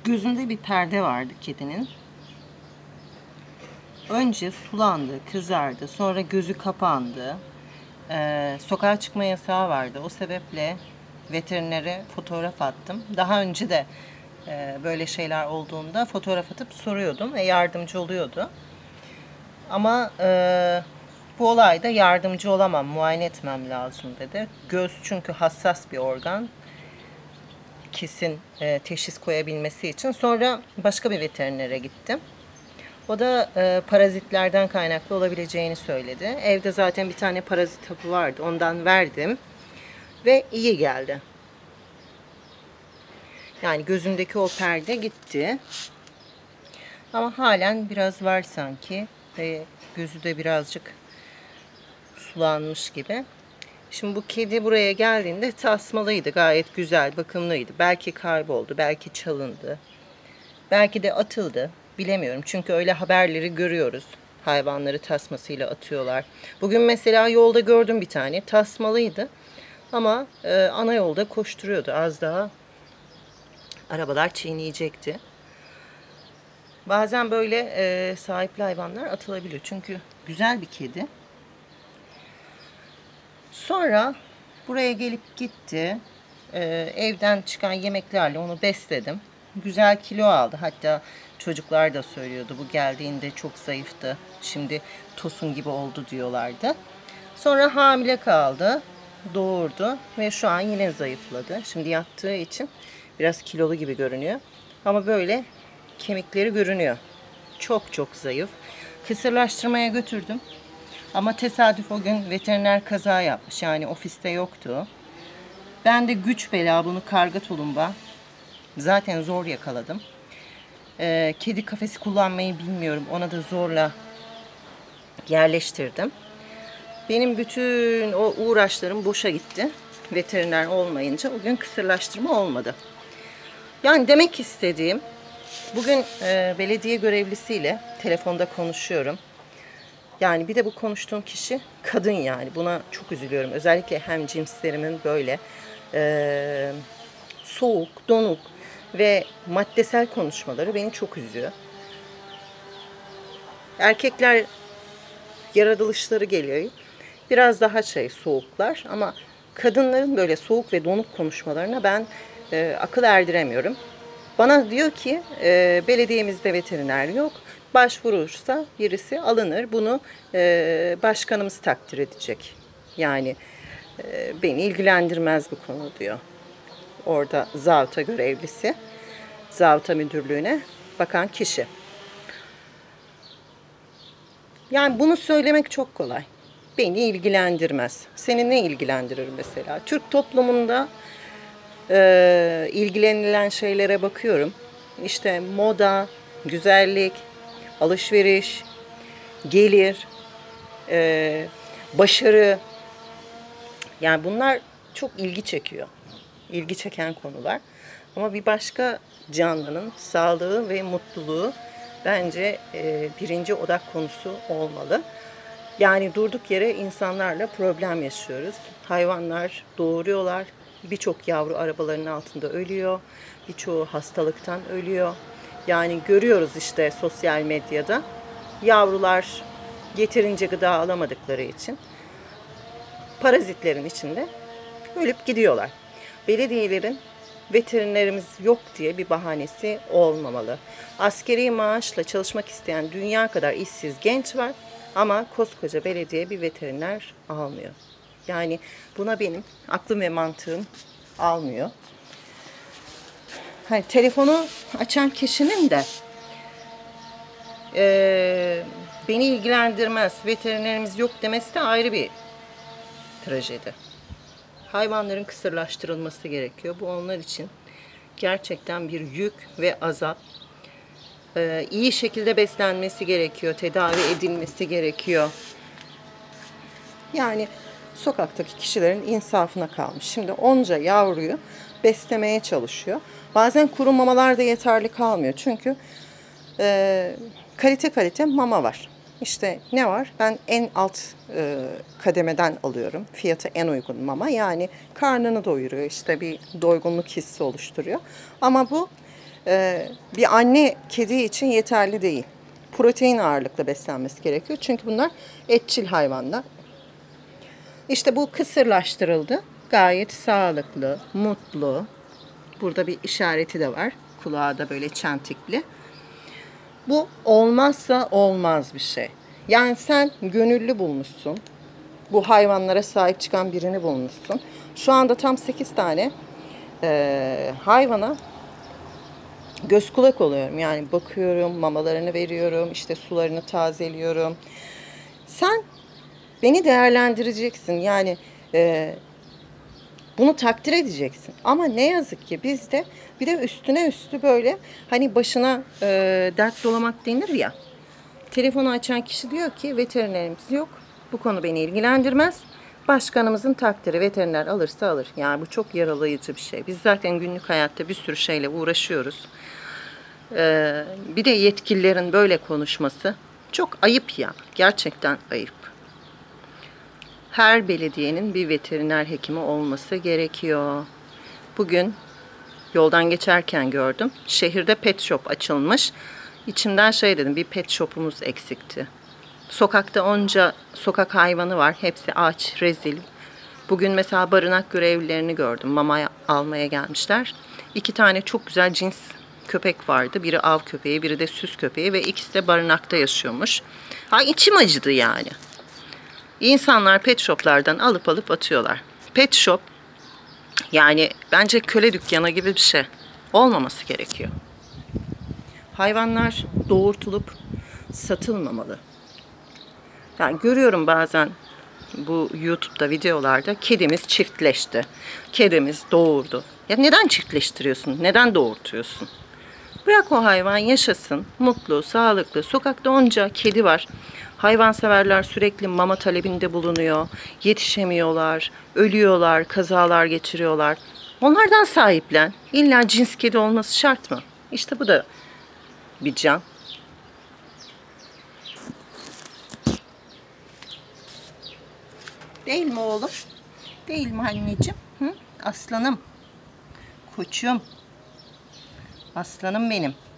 Gözünde bir perde vardı kedinin. Önce sulandı, kızardı, sonra gözü kapandı. Sokağa çıkma yasağı vardı. O sebeple veterinere fotoğraf attım. Daha önce de böyle şeyler olduğunda fotoğraf atıp soruyordum ve yardımcı oluyordu. Ama bu olayda yardımcı olamam, muayene etmem lazım dedi. Göz çünkü hassas bir organ. Kesin teşhis koyabilmesi için. Sonra başka bir veterinere gittim. O da parazitlerden kaynaklı olabileceğini söyledi. Evde zaten bir tane parazit hapı vardı. Ondan verdim. Ve iyi geldi. Yani gözündeki o perde gitti. Ama halen biraz var sanki. Ve gözü de birazcık sulanmış gibi. Şimdi bu kedi buraya geldiğinde tasmalıydı. Gayet güzel, bakımlıydı. Belki kayboldu, belki çalındı. Belki de atıldı. Bilemiyorum. Çünkü öyle haberleri görüyoruz. Hayvanları tasmasıyla atıyorlar. Bugün mesela yolda gördüm bir tane. Tasmalıydı. Ama ana yolda koşturuyordu. Az daha arabalar çiğneyecekti. Bazen böyle sahipli hayvanlar atılabiliyor. Çünkü güzel bir kedi. Sonra buraya gelip gitti. Evden çıkan yemeklerle onu besledim. Güzel kilo aldı. Hatta çocuklar da söylüyordu. Bu geldiğinde çok zayıftı. Şimdi tosun gibi oldu diyorlardı. Sonra hamile kaldı. Doğurdu ve şu an yine zayıfladı. Şimdi yattığı için biraz kilolu gibi görünüyor. Ama böyle kemikleri görünüyor. Çok çok zayıf. Kısırlaştırmaya götürdüm. Ama tesadüf o gün veteriner kaza yapmış. Yani ofiste yoktu. Ben de güç bela bunu karga tulumba. Zaten zor yakaladım. Kedi kafesi kullanmayı bilmiyorum. Ona da zorla yerleştirdim. Benim bütün o uğraşlarım boşa gitti. Veteriner olmayınca o gün kısırlaştırma olmadı. Yani demek istediğim, bugün belediye görevlisiyle telefonda konuşuyorum. Yani bir de bu konuştuğum kişi kadın yani. Buna çok üzülüyorum. Özellikle hemcinslerimin böyle soğuk, donuk ve maddesel konuşmaları beni çok üzüyor. Erkekler yaratılışları geliyor. Biraz daha soğuklar ama kadınların böyle soğuk ve donuk konuşmalarına ben akıl erdiremiyorum. Bana diyor ki belediyemizde veteriner yok. Başvurursa birisi alınır. Bunu başkanımız takdir edecek. Yani beni ilgilendirmez bu konu diyor. Orada zabıta görevlisi, zabıta müdürlüğüne bakan kişi. Yani bunu söylemek çok kolay. Beni ilgilendirmez. Seni ne ilgilendirir mesela? Türk toplumunda ilgilenilen şeylere bakıyorum. İşte moda, güzellik, alışveriş, gelir, başarı. Yani bunlar çok ilgi çekiyor. İlgi çeken konular. Ama bir başka canlının sağlığı ve mutluluğu bence birinci odak konusu olmalı. Yani durduk yere insanlarla problem yaşıyoruz. Hayvanlar doğuruyorlar. Birçok yavru arabaların altında ölüyor. Birçoğu hastalıktan ölüyor. Yani görüyoruz işte sosyal medyada. Yavrular yeterince gıda alamadıkları için parazitlerin içinde ölüp gidiyorlar. Belediyelerin veterinerimiz yok diye bir bahanesi olmamalı. Askeri maaşla çalışmak isteyen dünya kadar işsiz genç var ama koskoca belediye bir veteriner almıyor. Yani buna benim aklım ve mantığım almıyor. Hani telefonu açan kişinin de beni ilgilendirmez, veterinerimiz yok demesi de ayrı bir trajedi. Hayvanların kısırlaştırılması gerekiyor. Bu onlar için gerçekten bir yük ve azap. İyi şekilde beslenmesi gerekiyor, tedavi edilmesi gerekiyor. Yani sokaktaki kişilerin insafına kalmış. Şimdi onca yavruyu beslemeye çalışıyor. Bazen kuru mamalar da yeterli kalmıyor. Çünkü kalite mama var. İşte ne var? Ben en alt kademeden alıyorum. Fiyatı en uygun mama. Yani karnını doyuruyor. İşte bir doygunluk hissi oluşturuyor. Ama bu bir anne kedi için yeterli değil. Protein ağırlıklı beslenmesi gerekiyor. Çünkü bunlar etçil hayvanlar. İşte bu kısırlaştırıldı. Gayet sağlıklı, mutlu. Burada bir işareti de var. Kulağı da böyle çentikli. Bu olmazsa olmaz bir şey. Yani sen gönüllü bulmuşsun. Bu hayvanlara sahip çıkan birini bulmuşsun. Şu anda tam 8 tane hayvana göz kulak oluyorum. Yani bakıyorum, mamalarını veriyorum, işte sularını tazeliyorum. Sen beni değerlendireceksin. Yani bunu takdir edeceksin. Ama ne yazık ki bizde bir de üstüne üstü böyle hani başına dert dolamak denir ya. Telefonu açan kişi diyor ki veterinerimiz yok. Bu konu beni ilgilendirmez. Başkanımızın takdiri, veteriner alırsa alır. Yani bu çok yaralayıcı bir şey. Biz zaten günlük hayatta bir sürü şeyle uğraşıyoruz. Bir de yetkililerin böyle konuşması çok ayıp ya. Gerçekten ayıp. Her belediyenin bir veteriner hekimi olması gerekiyor. Bugün yoldan geçerken gördüm. Şehirde pet shop açılmış. İçimden şey dedim, bir pet shop'umuz eksikti. Sokakta onca sokak hayvanı var. Hepsi aç, rezil. Bugün mesela barınak görevlilerini gördüm. Mama almaya gelmişler. 2 tane çok güzel cins köpek vardı. Biri av köpeği, biri de süs köpeği ve ikisi de barınakta yaşıyormuş. Ay içim acıdı yani. İnsanlar pet shop'lardan alıp atıyorlar. Pet shop yani bence köle dükkanı gibi bir şey. Olmaması gerekiyor. Hayvanlar doğurtulup satılmamalı. Yani görüyorum bazen bu YouTube'da videolarda kedimiz çiftleşti. Kedimiz doğurdu. Ya neden çiftleştiriyorsun? Neden doğurtuyorsun? Bırak o hayvan yaşasın. Mutlu, sağlıklı. Sokakta onca kedi var. Hayvanseverler sürekli mama talebinde bulunuyor. Yetişemiyorlar. Ölüyorlar. Kazalar geçiriyorlar. Onlardan sahiplen. İlla cins kedi olması şart mı? İşte bu da bir can. Değil mi oğlum? Değil mi anneciğim? Hı? Aslanım. Koçum. Aslanım benim.